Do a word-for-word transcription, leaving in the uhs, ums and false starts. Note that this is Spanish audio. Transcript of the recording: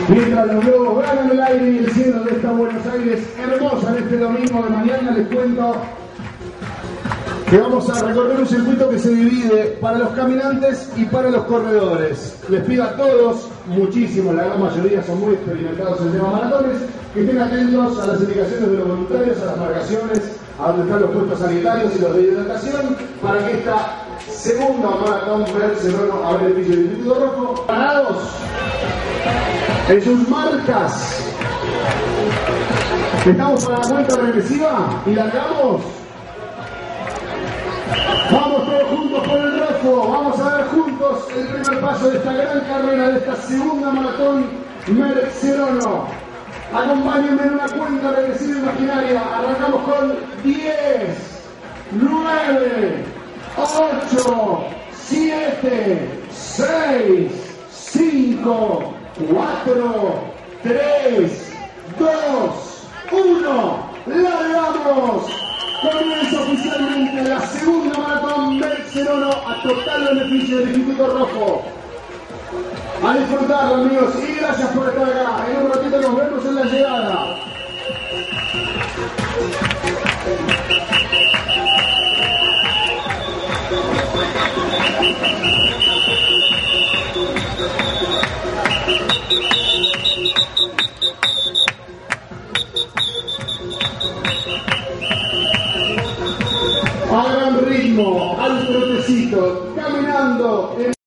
Mientras los globos ganan el aire y el cielo de esta Buenos Aires hermosa en este domingo de mañana, les cuento que vamos a recorrer un circuito que se divide para los caminantes y para los corredores. Les pido a todos, muchísimo, la gran mayoría son muy experimentados en temas maratones, que estén atentos a las indicaciones de los voluntarios, a las marcaciones, a donde están los puestos sanitarios y los de hidratación, para que esta segunda maratón Merck a beneficio del Instituto Rojo. ¿Parados? En sus marcas. Estamos para la cuenta regresiva y largamos. Vamos todos juntos por el rojo, vamos a ver juntos el primer paso de esta gran carrera, de esta segunda maratón Merck Serono. Acompáñenme en una cuenta regresiva imaginaria. Arrancamos con diez, nueve, ocho, siete, seis, cinco, cuatro, tres, dos, uno. ¡Largamos! Comienza oficialmente la segunda maratón Merck Serono a total beneficio del Instituto Rojo. A disfrutarlo, amigos, y gracias por estar acá. En un ratito nos vemos en la llegada. A gran ritmo, al trotecito, caminando en